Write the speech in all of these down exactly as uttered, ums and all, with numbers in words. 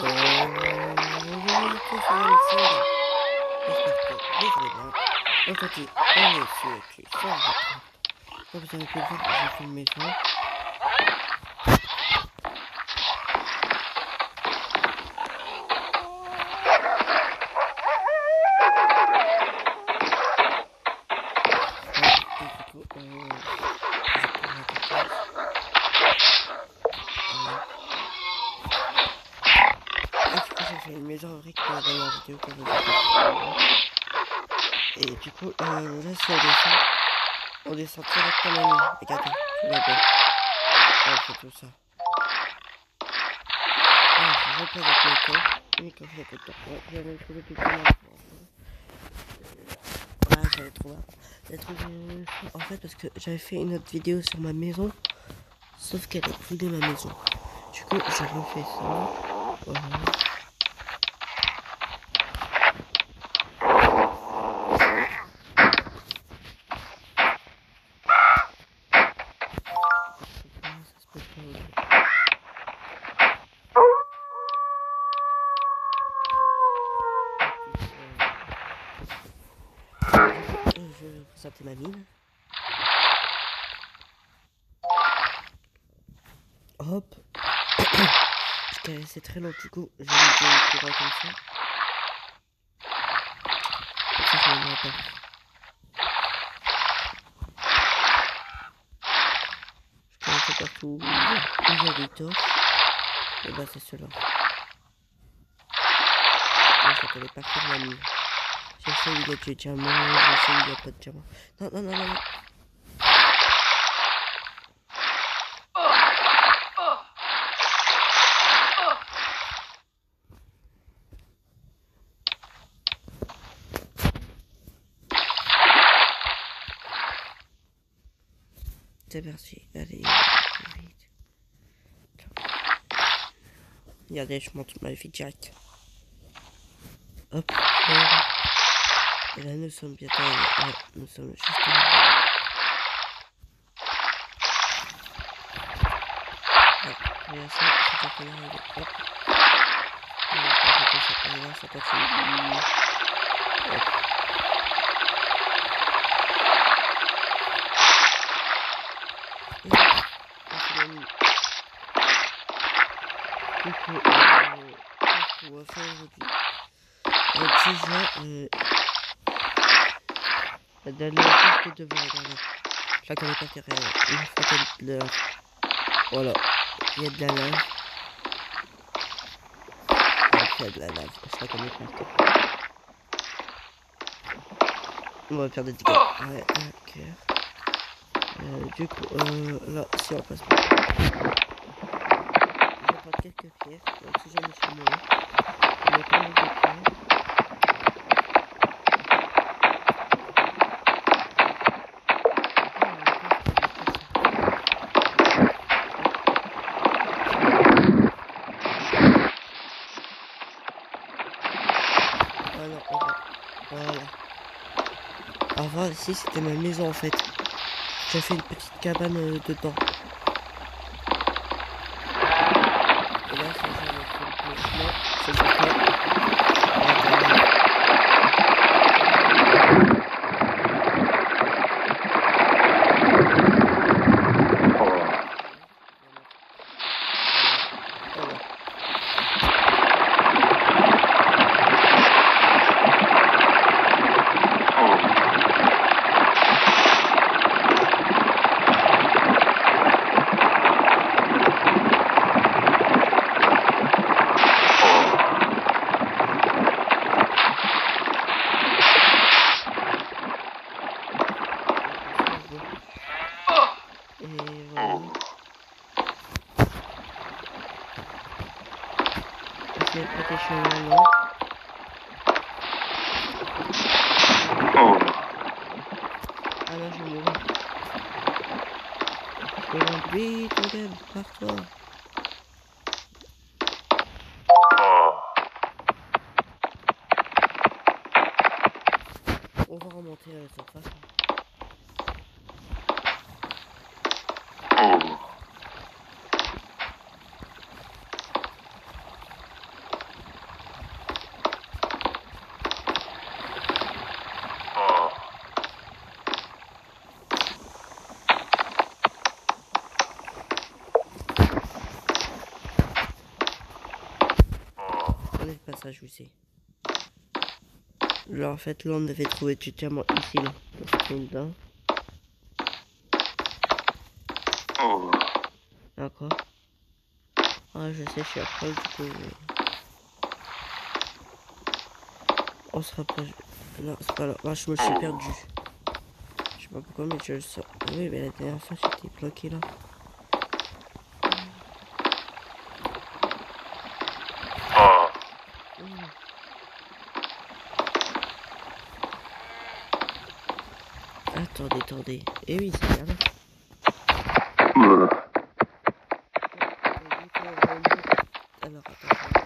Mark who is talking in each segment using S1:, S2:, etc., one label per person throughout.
S1: bonjour tous, c'est Alexandre. J'espère que vous allez bien. Aujourd'hui, on est sur qui sur Minecraft. Comme vous avez pu le voir, j'ai fait une maison. Et du coup, euh, je prends la carcasse. Voilà. Et du coup, j'ai fait une maison en briques pour la dernière vidéo que vous avez vue. Et du coup, euh, là, si on descend, on descend directement la mine. Regardez, tout là-bas. On fait tout ça. Alors, je repose avec mes coffres. Mes coffres, il y a peu de temps. Ouais, j'avais trouvé tout le monde. Voilà, j'avais trouvé. J'ai trouvé. En fait, parce que j'avais fait une autre vidéo sur ma maison. Sauf qu'elle a brûlé ma maison. Du coup, j'ai refait ça. Voilà. Je vais vous présenter ma mine. Hop. Parce que c'est très long du coup. Je vais mettre le courant comme ça. Ça, je ne pas. Je connais ça partout. Où j'ai des torches. Et bah c'est cela. Ça connaît pas faire la mine. J'ai fait où il y a du diamant. J'ai fait où il n'y a pas de diamant. Non, non, non, non, non. C'est parti, allez, vite. Regardez, je monte ma vie direct. Hop, et là nous sommes bientôt, ouais, nous sommes juste arrivés. Ouais, regarde ça, c'est déjà qu'on est arrivé, hop. Et là, ça continue. Hop. Du coup, euh, qu'est-ce qu'on va faire aujourd'hui? euh, Déjà, euh, la dernière chose que devant regarder. Je la connais pas derrière. Une fontaine de lave. Voilà. Il y a de la lave. Ouais, il y a de la lave. Je la connais pas. On va faire des dégâts. Ouais, ok. Euh, du coup, euh, là, si on passe par là. J'apporte quelques pierres. Donc si jamais je suis mort, on met pas mal de pierres. Voilà, on va. Voilà. Avant, ici, c'était ma maison en fait. J'ai fait une petite cabane euh, dedans. Et là, c'est genre le chemin. C'est le chemin. Et voilà. Essayer de pas des chemins là. Ah là, je vais mourir. Je vais rendre vite, regarde, pars-toi. On va remonter à la surface. connais le passage où c'est. Là, en fait, là, on devait trouver du diamant ici, là. Là. D'accord. Ah, je sais, je suis après, du coup. On se rapproche. Non, c'est pas là. Moi, je me suis perdu. Je sais pas pourquoi, mais je le sens. Oui, mais la dernière fois, j'étais bloqué là. Attendez, attendez. Eh oui, c'est bien là. Alors, attends.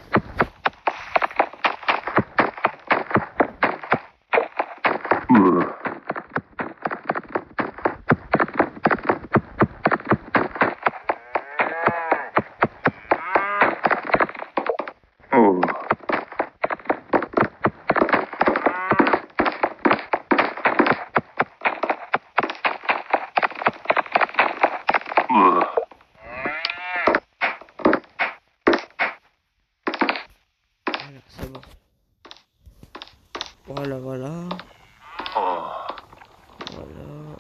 S1: Voilà, c'est bon. Voilà, voilà. Voilà.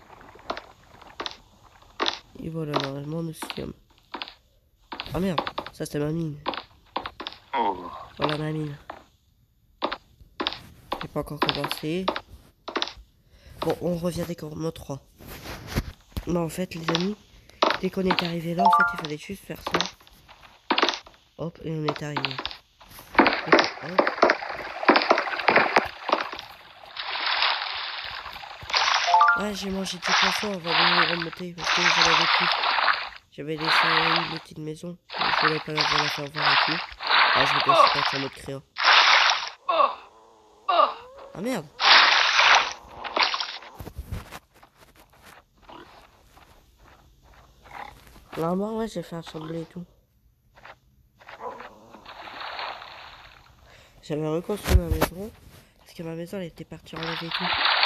S1: Et voilà, normalement, nous sommes. Ah merde, ça c'est ma mine. Voilà ma mine. J'ai pas encore commencé. Bon, on revient dès qu'on en trois. Non, en fait, les amis, dès qu'on est arrivé là, en fait, il fallait juste faire ça. Hop, et on est arrivé. Hop. Ouais, j'ai mangé du poisson avant de remonter parce que j'en avais plus. J'avais laissé une petite maison. Je voulais pas la voir la faire voir et tout. Ah, je vais aussi partir en mode créa. Ah merde. Normalement, ouais, j'ai fait assembler et tout. J'avais reconstruit ma maison. Parce que ma maison, elle était partie enlever et tout.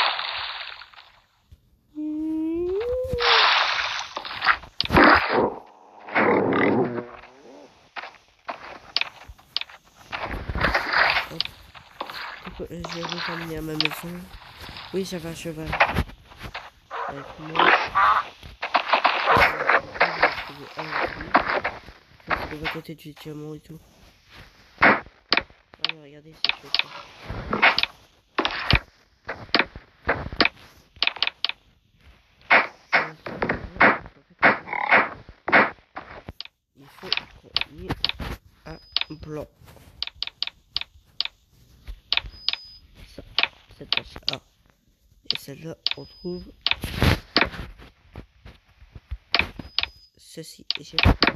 S1: Je vais ramener à ma maison. Oui, j'avais un cheval. Avec moi. Je vais à côté du diamant et tout. Ah, mais regardez, c'est chaud ça. Il faut qu'on y ait un blanc. Ça, cette tache A. Et celle-là, on trouve ceci. Et j'ai pas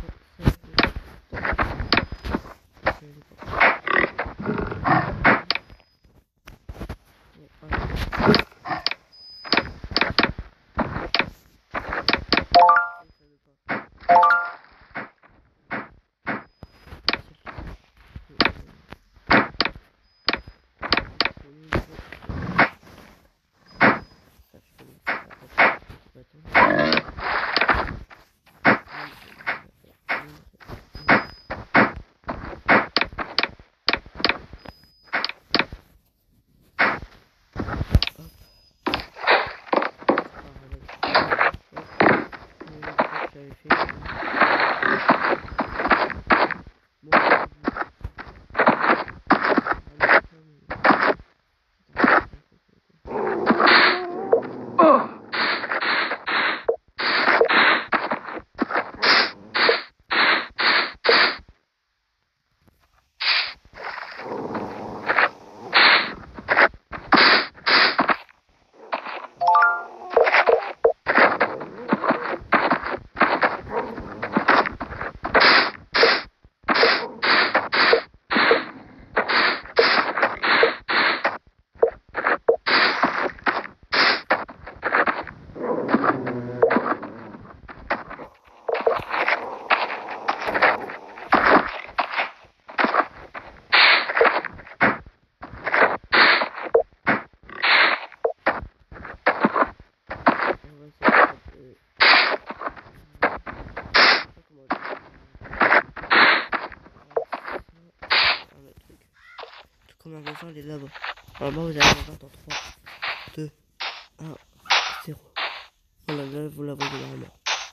S1: première maison, elle est là-bas. Normalement, vous allez la voir dans trois, deux, un, zéro. Voilà, là, vous la voyez normalement.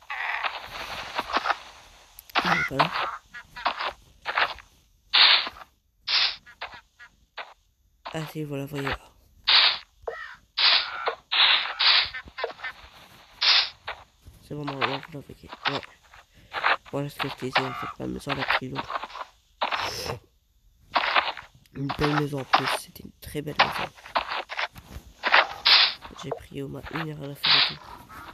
S1: Voilà. Ah si, vous la voyez là. C'est vraiment là, vous la voyez. Ouais. Voilà ce que je disais, en fait, la maison elle a pris l'eau. Une belle maison en plus, c'était une très belle maison. J'ai pris au moins une heure à la faire et tout.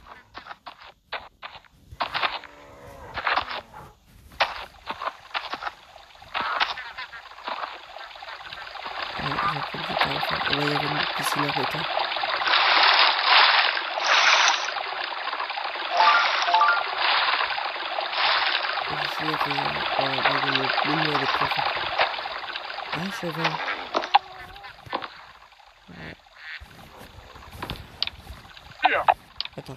S1: Ouais, j'ai pris le temps à la faire. Et là, il y avait une piscine à requins. Et ici, il y avait euh, une plume de préfet. Un cheval. Ouais. Attends.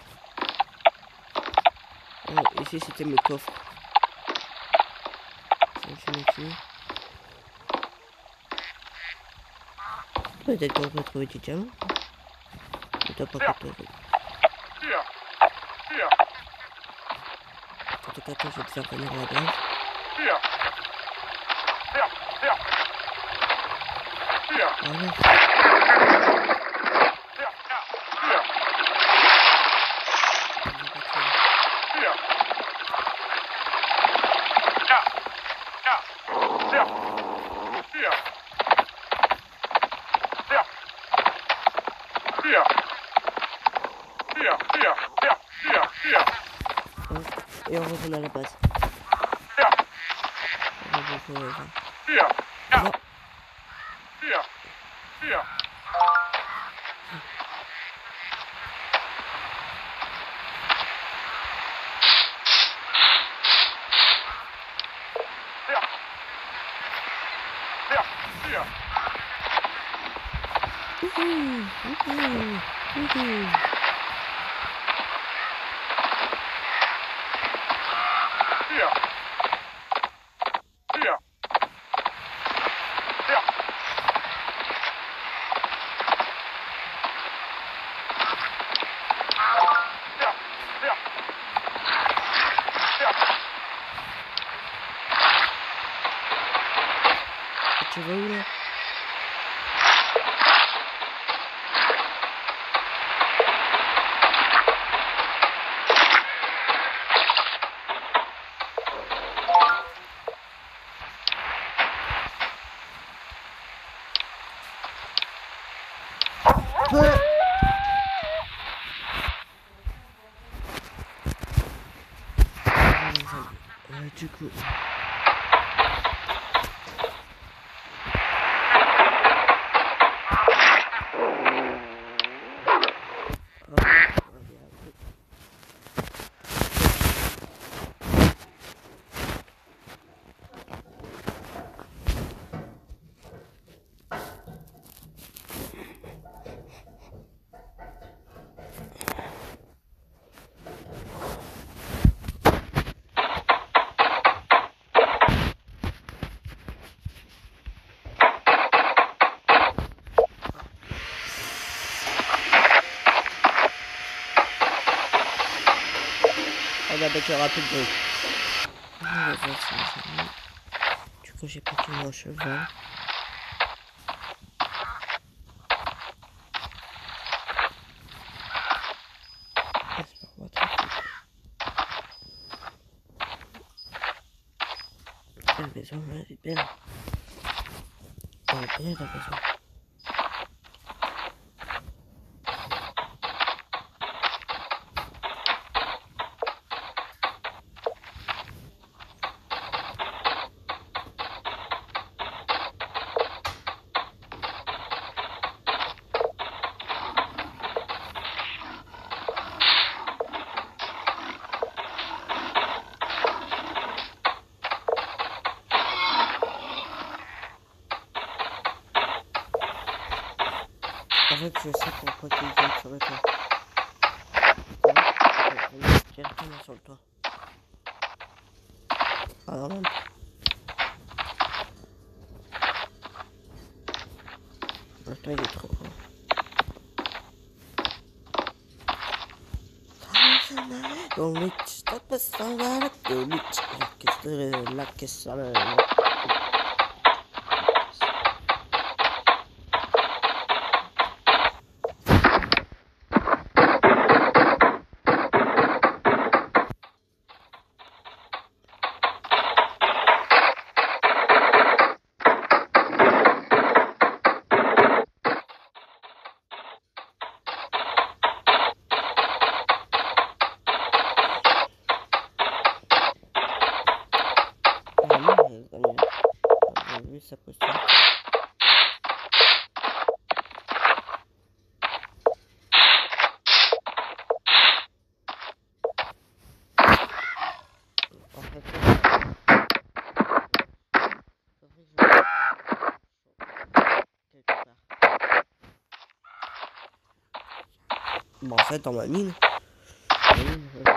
S1: Euh, ici, c'était mes coffres. Je mets ici. Peut-être qu'on peut trouver du diamant. Mais t'as pas que trouver. En tout cas, toi, je vais te faire venir à la base. Voilà. Et on retourne à la base. On va jouer au jeu. Non. Wouhou, wouhou, wouhou. Tu vas où là? Ouais. Euh, du coup... Ah bah, tu auras plus de bruit. Du coup, j'ai pris mon cheval. La maison, elle est belle. Elle est belle, la maison. En fait, je sais pourquoi tu viens sur le toit. On va directement sur le toit. Alors, même. Attends, il est trop. Go bitch, stop us on that. Go bitch, kiss the luck, kiss on the ça pose ça. En fait, bon, en fait, dans ma mine, ma mine euh...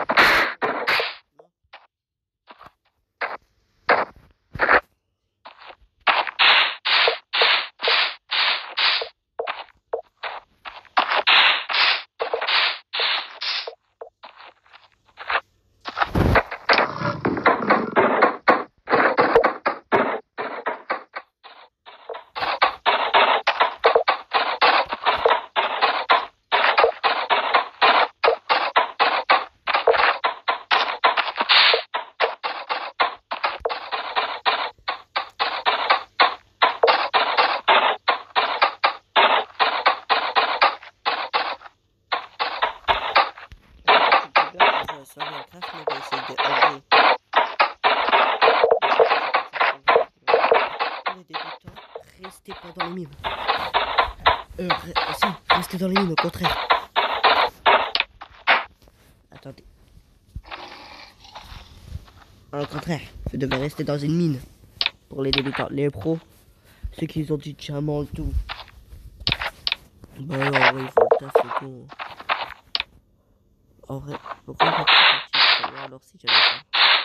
S1: sur Minecraft, mais on va essayer de enlever. Pour les débutants, restez pas dans les mines. Euh, re si, restez dans les mines, au contraire. Attendez. Au contraire, vous devez rester dans une mine. Pour les débutants, les pros, ceux qui ont du diamant et tout. Bah non, en vrai, il faut le taf et tout. En vrai, pourquoi on va pas alors si j'avais ça?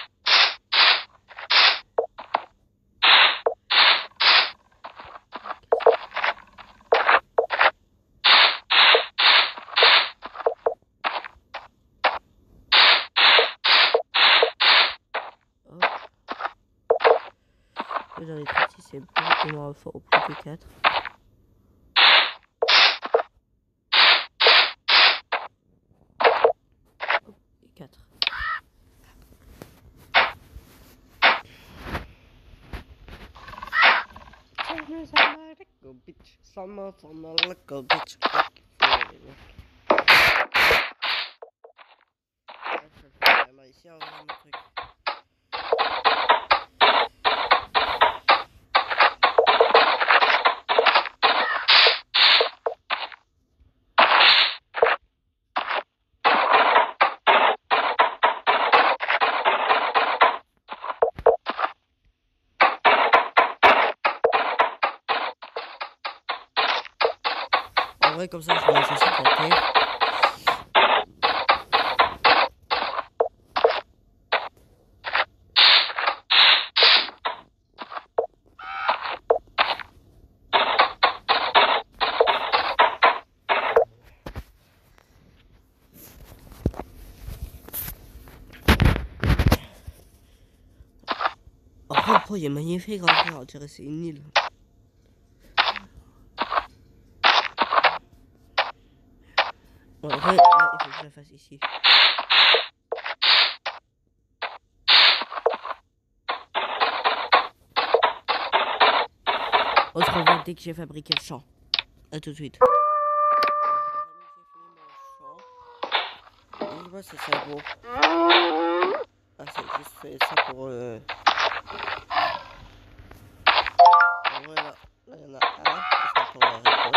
S1: Dans les trente-six c'est bon, et moi il faut au plus que quatre. Et quatre. Go bitch, summer, summer, go bitch. Ici, on va voir mon truc. En vrai, comme ça, je vais laisser ça planter. Oh, il est magnifique, encore, on dirait c'est une île. En vrai, là, il faut que je la fasse ici. On se revoit dès que j'ai fabriqué le champ. A tout de suite. Je vois c'est ça gros. Ah c'est juste fait ça pour euh... voilà, là il y en a un, ça pour la récolte.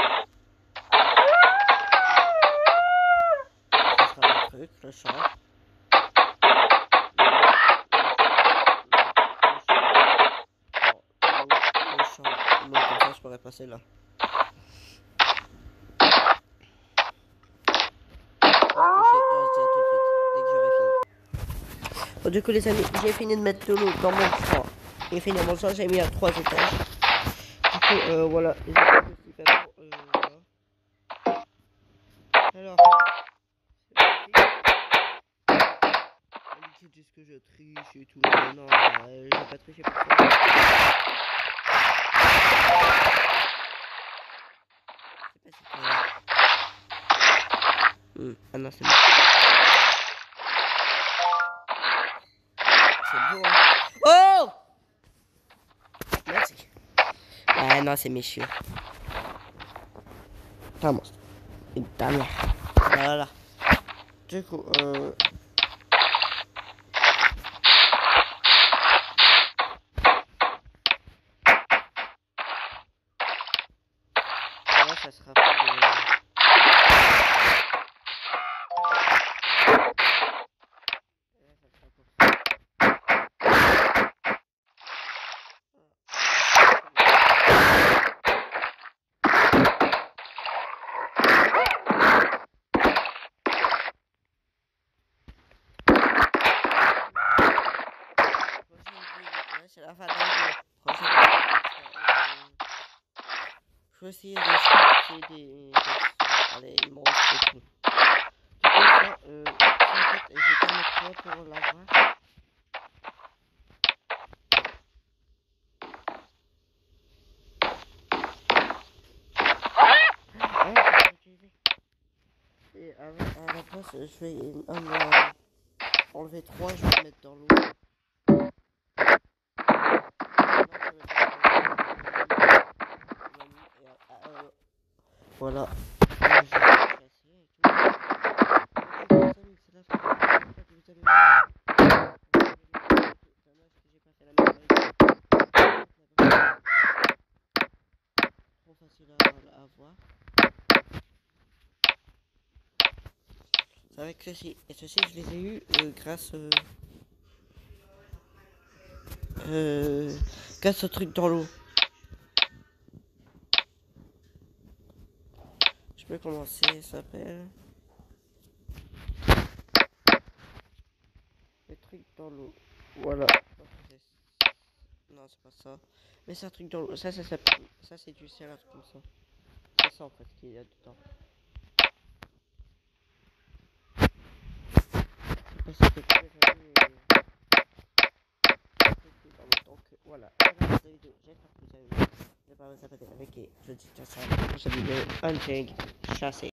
S1: Ça sera le truc, le champ. Le champ, bon comme ça je pourrais passer là. Bon, du coup les amis, j'ai fini de mettre de l'eau dans mon champ. J'ai fini mon champ, j'ai mis à trois étages. Du coup, euh, voilà. que je triche et tout. Mais non, euh, j'ai pas triché pour ça. Je sais pas si c'est... Hum, ah non, c'est bon. C'est beau, hein. Oh! Merci. Ah non, c'est méchant. Vamos. Une dernière. Voilà. Du coup, euh... là, ça sera pas de... C'est la fin de la vidéo. Prochaine vidéo, je vais essayer de chercher des... Allez, ils m'ont fait tout. Du coup, ça, euh, en fait, j'ai pas mes clés pour l'avoir. Ah, je vais utiliser. Et à, à la place, je vais euh, enlever trois, je vais les mettre dans l'eau. Voilà. Trop facile à, à voir. C'est avec ceci. Et ceci, je les ai eu euh, grâce, euh, euh, grâce au truc dans l'eau. Je peux commencer, ça s'appelle le truc dans l'eau. Voilà. Non, c'est pas ça. Mais c'est un truc dans l'eau. Ça, ça s'appelle. Ça, c'est du sel, un truc comme ça. C'est ça en fait qu'il y a dedans. Je sais pas si c'était très joli et... Donc voilà. Voilà cette vidéo. J'espère que vous avez aimé. N'oubliez pas de vous abonner avec et je vous dis ciao ciao. Pour cette vidéo, hunting, chassé.